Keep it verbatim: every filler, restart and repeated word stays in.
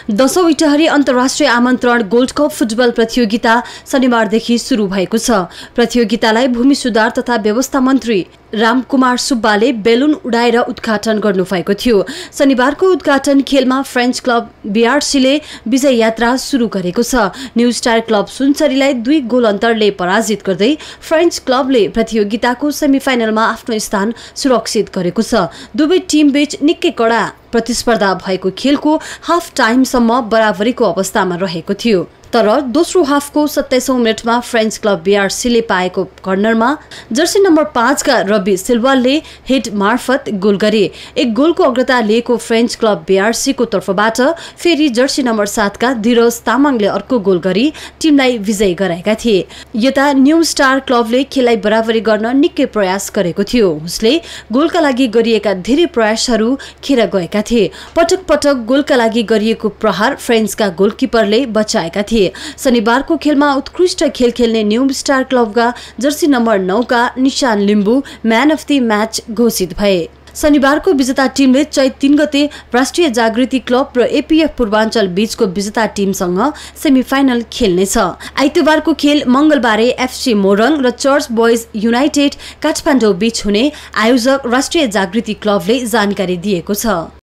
दशौं इटहरी अन्तर्राष्ट्रिय आमन्त्रण गोल्ड कप फुटबल प्रतियोगिता शनिबारदेखि सुरु भएको छ। प्रतियोगितालाई भूमि सुधार तथा व्यवस्था मन्त्री रामकुमार सुब्बाले बेलुन उडाएर उद्घाटन गर्नुभएको थियो। शनिबारको उद्घाटन खेलमा फ्रेन्च क्लब बीआरसीले विजय यात्रा सुरु गरेको छ। न्यू स्टार क्लब सुनसरीलाई दुई गोल अन्तरले पराजित गर्दै फ्रेन्च क्लबले प्रतियोगिताको सेमिफाइनलमा आफ्नो स्थान सुरक्षित गरेको छ। दुवै टिमबीच निकै कडा प्रतिस्पर्धा भएको खेलको हाफ टाइमसम्म बराबरीको अवस्थामा रहेको थियो। तर दोस्रो हाफको सत्ताइसौं मिनटमा फ्रेन्च क्लब बीआरसीले पाएको कर्नरमा जर्सी नम्बर पाँच का रवि सिल्वालले हेड मार्फत गोल गरे। एक गोलको अग्रता लिएको फ्रेन्च क्लब बीआरसी को तर्फबाट फेरि जर्सी नम्बर सात का धीरज तामाङले अर्को गोल गरी टिमलाई विजयी गराएका थिए। यता न्यू स्टार क्लबले खेललाई बराबरी गर्न निकै प्रयास गरेको थियो। उसले गोलका लागि गरिएका धेरै प्रयासहरू खेर गएका थिए। पटक पटक गोलका लागि गरिएको प्रहार फ्रेन्चका गोलकिपरले बचाएका थिए। शनिबारको खेलमा उत्कृष्ट खेल खेल्ने न्यू स्टार क्लबका जर्सी नम्बर नौ का Nishan Limbu man of the match घोषित भए। शनिबारको विजेता टिमले चैत तीन गते राष्ट्रिय जागृति क्लब र एपीएफ पूर्वाञ्चल बीचको विजेता टिमसँग सेमिफाइनल खेल्नेछ। आइतबारको खेल मंगलबारे एफसी मोरङ र चर्च बोइज युनाइटेड काठमाडौँ बीच हुने आयोजक राष्ट्रिय जागृति क्लबले जानकारी दिएको छ।